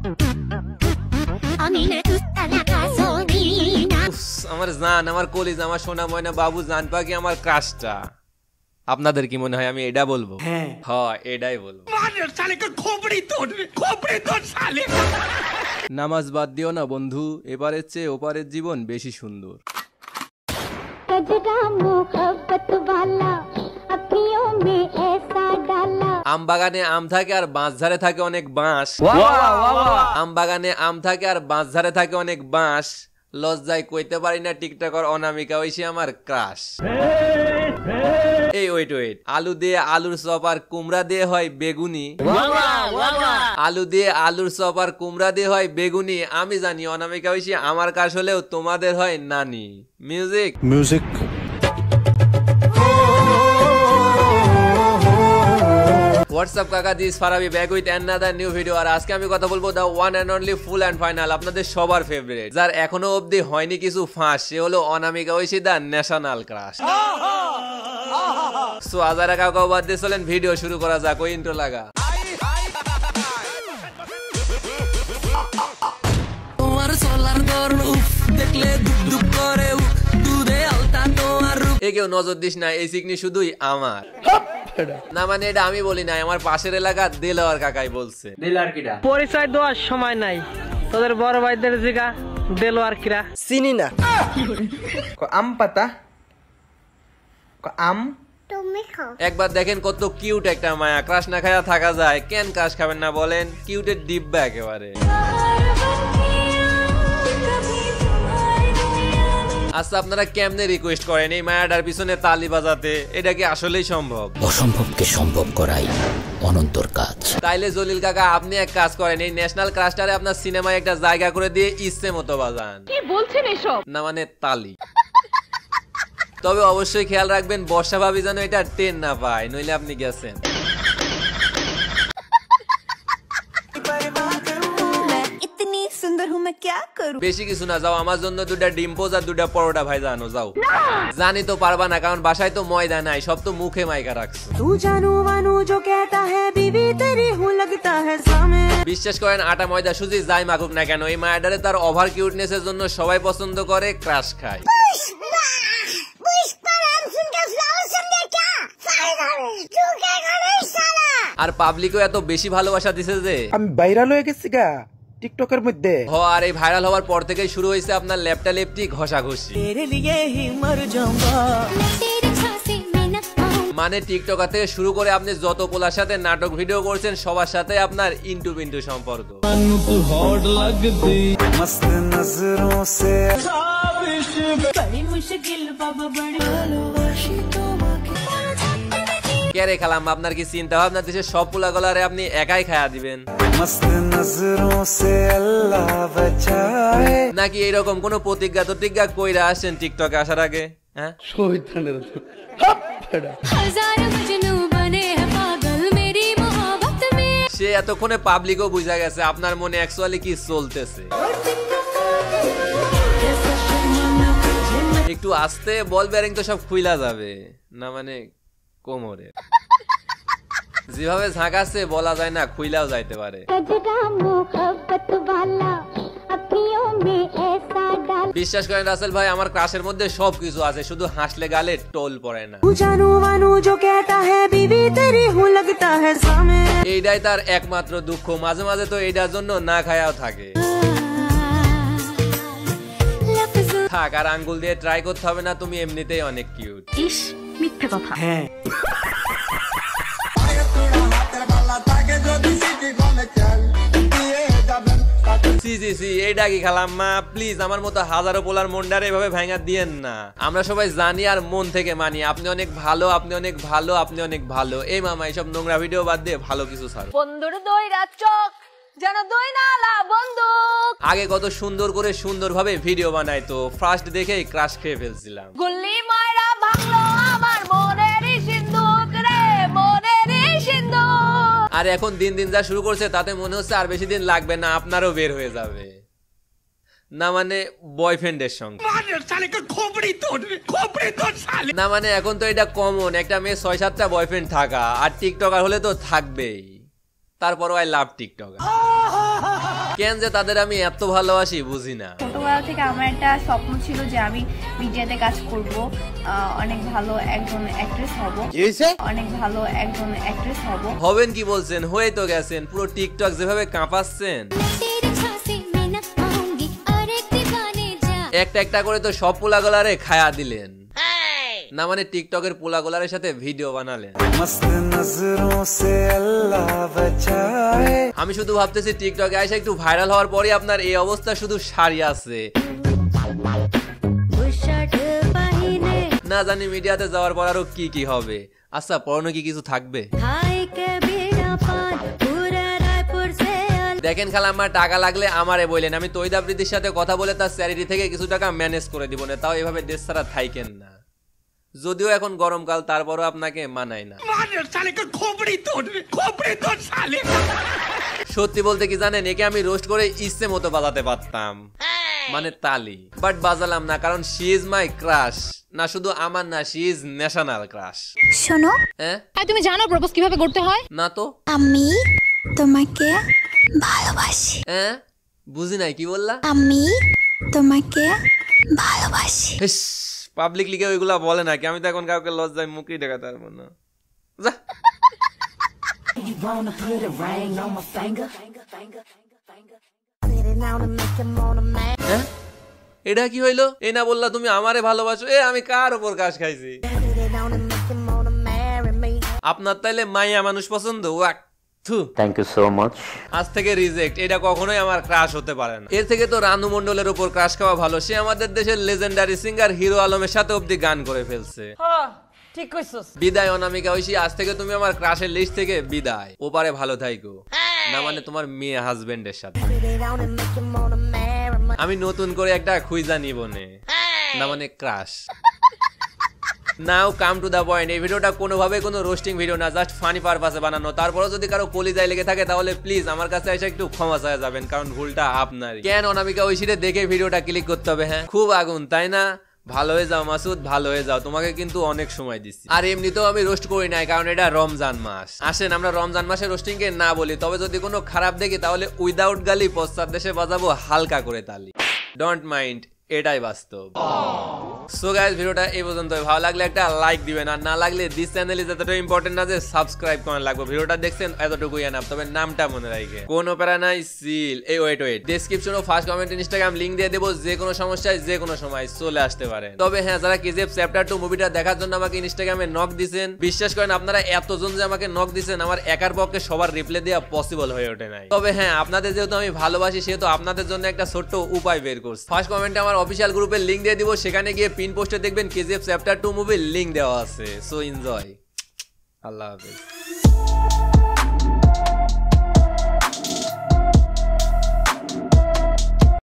আমার জান, আমার কলিজ, আমার সোনা ময়না বাবু জান পাখি, আমার ক্রাশটা। আপনাদের কি মনে হয় আমি এটা বলবো? হ্যাঁ এটাই বলবো। নামাজ বাদ দিও না বন্ধু, এবারের চেয়ে ওপারের জীবন বেশি সুন্দর। আম বাগানে আম থাকে আর বাঁশঝাড়ে থাকে অনেক বাঁশ। আম বাগানে আম থাকে আর বাঁশঝাড়ে থাকে অনেক বাঁশ। লজ্জায় কইতে পারি না টিকটকার অনামিকা ঐশী আমার ক্রাশ। এই ওয়েট, আলু দিয়ে আলুর চপ আর কুমড়া দিয়ে হয় বেগুনি। আলু দিয়ে আলুর চপ আর কুমড়া দিয়ে হয় বেগুনি। আমি জানি অনামিকা ঐশী আমার কাশ হলেও তোমাদের হয় নানি। মিউজিক। What's up কাকা, this Farabi back with another new video. আর আজকে আমি কথা বলবো the one and only full and final আপনাদের সবার ফেভারিট, যার এখনো অবধি হয়নি কিছু ফাঁস, সে হলো Anamika Oishi the national crush. So আজারা কাকা বাদ দিয়ে চলেন ভিডিও শুরু করা যাক। ওই ইন্ট্রো লাগা। কেউ নজর দিস না, এই সিগনি শুধুই আমার না, মানে এটা আমি বলি না, আমার পাশের এলাকা দেলোয়ার কাকাই বলছে। দেলোয়ার কিরা পরিচয় দেওয়ার সময় নাই, তোদের বড় ভাইদের জিগা দেলোয়ার কিরা চিনি না। আম পাতা আম একবার দেখেন কত কিউট একটা মায়া, ক্রাশ না খায়া থাকা যায়? কেন ক্রাশ খাবেন না বলেন? কিউটের ডিব্বা একেবারে। আচ্ছা, আপনারা কেমনে রিকোয়েস্ট করেন এই মায়াটার পিছনে তালি বাজাতে? এটা কি আসলেই সম্ভব? অসম্ভবকে সম্ভব করাই অনন্তর কাজ। তাইলে জলিল কাকা আপনি এক কাজ করেন, এই ন্যাশনাল ক্রাশটারে আপনার সিনেমায় একটা জায়গা করে দিয়ে ইচ্ছে মতো বাজান। কি বলছেন এসব? না মানে তালি। তবে অবশ্যই খেয়াল রাখবেন বর্ষা ভাবি যেন এটা টেন না পায়, নইলে আপনি গেছেন। বেশি কিছু না, যাও আমার জন্য দুটা ডিম পোজ আর দুটা পরোটা ভাই জানো যাও। জানি তো পারবা না, কারণ বাসায় তো ময়দা নাই, সব তো মুখে মাইকা রাখছো। বিশ্বাস করেন আটা ময়দা সুজি যাই মাখুক না কেন, এই মায়াডারে তার ওভার কিউটনেস এর জন্য সবাই পছন্দ করে, ক্রাশ খায়। আর পাবলিকও এত বেশি ভালোবাসা দিছে যে আমি ভাইরাল হয়ে গেছি গা টিকটকের মধ্যে। আর এই ভাইরাল হওয়ার পর থেকেই শুরু হয়েছে আপনার লেপটা লেপটি ঘষাঘষি। মানে টিকটকার থেকে শুরু করে আপনি যত পোলার সাথে নাটক ভিডিও করছেন সবার সাথে আপনার ইন্টু পিন্টু সম্পর্ক। কেরে খালাম, আপনার কি চিন্তা ভাবনা দেশের সব পোলা গলারে আপনি একাই খায়া দিবেন? নাকি এরকম কোন প্রতিজ্ঞা কইরা আসেন টিকটকে আসার আগে? হ্যাঁ, সে এতক্ষণে পাবলিকও বুঝা গেছে আপনার মনে অ্যাকচুয়ালি কি চলতেছে। একটু আস্তে বল বেরিং তো সব খুইলা যাবে না, মানে কোমরে যেভাবে ঝাঁকাচ্ছে বলা যায় না, খুইলাও যাইতে পারে। বিশ্বাস করেন রাসেল ভাই, আমার ক্রাশের মধ্যে সবকিছু আছে, শুধু হাসলে গালে টোল পড়ে না। এইটাই তার একমাত্র দুঃখ, মাঝে মাঝে তো এইটার জন্য না খায়াও থাকে। থাক, আর আঙ্গুল দিয়ে ট্রাই করতে হবে না, তুমি এমনিতেই অনেক কিউট। ইস, মিথ্যে কথা। হ্যাঁ, এইটা কি খালাম মা, প্লিজ আমার মতো হাজারো পোলার মন্ডারে এভাবে ভাঙা দিয়েন না। আমরা সবাই জানি আর মন থেকে মানি আপনি অনেক ভালো, আপনি অনেক ভালো, আপনি অনেক ভালো। এই মামা এইসব নোংরা ভিডিও বাদ দিয়ে ভালো কিছু ছাড়ো। বন্ধুর দইরা চোখ যেন দই নালা বন্দুক। আগে কত সুন্দর করে সুন্দরভাবে ভিডিও বানাইতো, ফার্স্ট দেখেই ক্রাশ খেয়ে ফেলছিলাম। গুল্লি মাইরা ভাঙলো আমার মনেরই সিন্ধুক রে, মনেরই সিন্ধুক। আর এখন দিন দিন যা শুরু করছে তাতে মনে হচ্ছে আর বেশি দিন লাগবে না, আপনারও বের হয়ে যাবে। না মানে বয়ফ্রেন্ডের সঙ্গে, না মানে এখন তো এটা কমন, একটা মেয়ে ৬-৭টা বয়ফ্রেন্ড থাকা, আর টিকটকার হলে তো থাকবেই। তারপরও আই লাভ টিকটকার। কেন যে তাদের আমি এত ভালোবাসি বুঝি না। ছোটবেলা থেকে আমার একটা স্বপ্ন ছিল যে আমি মিডিয়াতে কাজ করব, অনেক ভালো একজন অ্যাক্ট্রেস হব। অনেক ভালো একজন অ্যাক্ট্রেস হব। হবেন কি বলছেন, হয়ে তো গেছেন। পুরো টিকটক যেভাবে কাঁপাচ্ছেন, একটা একটা করে তো সব পোলাগোলারে খায়া দিলেন না, মানে টিকটকের পোলাগোলারের সাথে ভিডিও বানালেন। আমি শুধু ভাবতেছি টিকটকে আইসা একটু ভাইরাল হওয়ার পরে আপনার এই অবস্থা শুধু সারি আছে না, জানি মিডিয়াতে যাওয়ার পর আরো কি কি হবে। আচ্ছা পড়ানো কি কিছু থাকবে? দেখেন খালাম্মা, টাকা লাগলে আমারে বললেন, আমি তৈদাবৃদ্ধির সাথে কথা বলে তার চ্যারিটি থেকে কিছু টাকা ম্যানেজ করে দিব না, তাও এভাবে দেশ ছাড়া থাইকেন না। যদিও এখন গরমকাল, তারপরও আপনাকে মানায় না। সত্যি বলতে কি জানেন, একে আমি রোস্ট করে ইচ্ছে মতো বাজাতে পারতাম, মানে তালি, বাট বাজালাম না, কারণ শি ইজ মাই ক্রাশ। না শুধু আমার না, শি ইজ ন্যাশনাল ক্রাশ। শোনো, হ্যাঁ তুমি জানো প্রপোজ কিভাবে করতে হয়? না তো। আমি তোমাকে ভালোবাসি। হ্যাঁ বুঝি নাই, কি বললা? আমি তোমাকে ভালোবাসি। পাবলিক লিগে ওইগুলা বলে নাকি? আমি তো এখন কাউকে লজ্জায় মুখই দেখাতে পারবো না। এটা কি হইলো? এই না বললা তুমি আমারে ভালোবাসো, আমি কার উপর কাজ খাইছি? আপনার তাইলে মাইয়া মানুষ পছন্দ? Thank you so much. আজ থেকে রিজেক্ট, এটা কখনোই আমার ক্রাশ হতে পারে না। এর থেকে তো রানু মন্ডলের উপর ক্রাশ খাওয়া ভালো। সে আমাদের দেশের লেজেন্ডারি সিঙ্গার হিরো আলমের সাথে অব্দি গান করে ফেলছে। ঠিক কইছস। বিদায় অনামিকা ঐশী, আজ থেকে তুমি আমার ক্রাশের লিস্ট থেকে বিদায়। ওপারে ভালো থাইকো, না মানে তোমার মেয়ে হাজবেন্ডের সাথে। আমি নতুন করে একটা খুঁজা নিব না মানে crush. Now come to the point. এই ভিডিওটা কোনোভাবে কোনো রোস্টিং ভিডিও না, জাস্ট ফানি পারপাসে বানানো। তারপরে যদি কারো কলিজায় লেগে থাকে তাহলে প্লিজ আমার কাছে এসে একটু ক্ষমা চাওয়া যাবেন, কারণ ভুলটা আপনারই। কেন অনামিকা ঐশীরে দেখে ভিডিওটা ক্লিক করতে হবে? হ্যাঁ খুব আগুন তাই না? ভালো হয়ে যাও মাসুদ, ভালো হয়ে যাও, তোমাকে কিন্তু অনেক সময় দিচ্ছি। আর এমনিতেও আমি রোস্ট করি নাই, কারণ এটা রমজান মাস। আসেন আমরা রমজান মাসে রোস্টিং কে না বলি, তবে যদি কোনো খারাপ দেখি তাহলে উইদাউট গালি পশ্চাৎ দেশে বাজাবো হালকা করে তালি। ডোন্ট মাইন্ড, এটাই বাস্তব। সো গাইস, ভিডিওটা এই পর্যন্ত। ভালো লাগলে একটা লাইক দিবেন, আর না লাগলে দিস চ্যানেল ইজ এতটা ইম্পর্টেন্ট না যে সাবস্ক্রাইব করা লাগবে। ভিডিওটা দেখছেন এতটুকুই এনাফ, তবে নামটা মনে রাখে। কোন প্যারা নাই, সিল। এই ওয়েট ডেসক্রিপশন ও ফার্স্ট কমেন্ট ইনস্টাগ্রাম লিংক দিয়ে দেবো, যে কোনো সমস্যায় যে কোনো সময় চলে আসতে পারেন। তবে হ্যাঁ, যারা কেজিএফ চ্যাপ্টার 2 মুভিটা দেখার জন্য আমাকে ইনস্টাগ্রামে নক দিছেন, বিশ্বাস করেন আপনারা এতজন যে আমাকে নক দিছেন, আমার একার পক্ষে সবার রিপ্লাই দেওয়া পসিবল হয়ে ওঠে নাই। তবে হ্যাঁ, আপনাদের যেহেতু আমি ভালোবাসি, সেহেতু আপনাদের জন্য একটা ছোট্ট উপায় বের করছি। ফার্স্ট কমেন্টে আমার অফিসিয়াল গ্রুপের লিংক দিয়ে দিব, সেখানে গিয়ে পিন পোস্টে দেখবেন কেজিএফ চ্যাপ্টার 2 মুভির লিংক দেওয়া আছে। So enjoy. আল্লাহ হাফেজ।